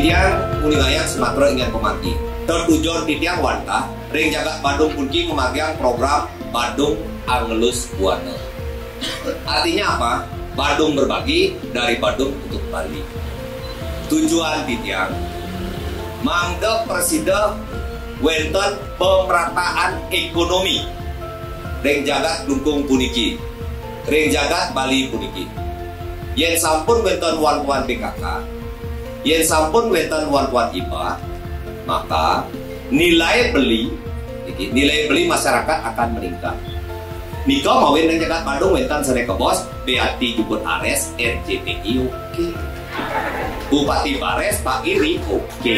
Titiang Uningayang Sumatera ingin pemati. Tertujuan titiang wanta, ring jagat Badung punki memagang program Badung Angelus Buana. Artinya apa? Badung berbagi dari Badung untuk Bali. Tujuan titiang mangde presida wenten pemerataan ekonomi ring jagat dukung puniki, ring jagat Bali puniki. Yen sampun wenten wan-wan PKK, yen sampun wenten wan-wan IPA, maka nilai beli masyarakat akan meningkat. Nika mawin ring jagat Badung wenten Seneka Bos, BAT Jubut Ares, RJTI oke. Bupati Bares Pak Iri oke.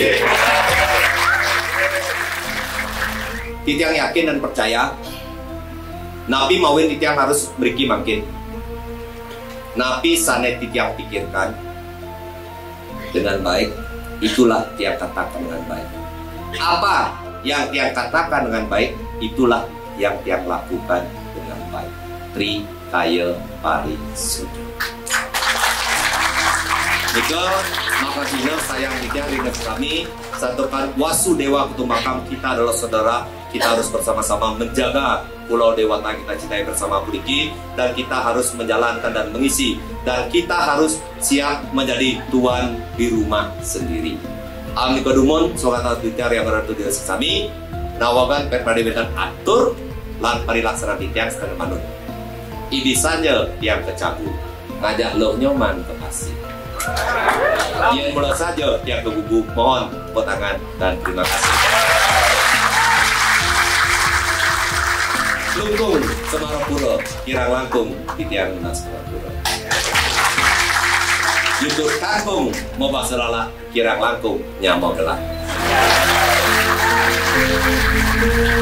Titiang yakin dan percaya Nabi mawin titiang harus beriki makin. Nabi sanet titiang pikirkan dengan baik, itulah tiang katakan dengan baik. Apa yang tiang katakan dengan baik, itulah yang tiang lakukan dengan baik. Tri Kaya Pari Suci. Nika makasihnya sayang titiang ringan kami. Satukan Wasudewa Kutumbakam, kita adalah saudara. Kita harus bersama-sama menjaga Pulau Dewata kita cintai bersama Puniki, dan kita harus menjalankan dan mengisi, dan kita harus siap menjadi tuan di rumah sendiri. Amin kodumun sogata titiar yang berarti di sesami nawagan perpadibetan atur lan parilaksana titiang sekalian manut. Ibisanya yang kecabu ngajak lo nyoman ke pasir. Yang mulai saja yang kegugup mohon potangan dan terima kasih. Lungkung Semarapura kirang langkung titiang Lunas Semarapura. Jutur kangkung moba selala kirang langkung nyamau gelah.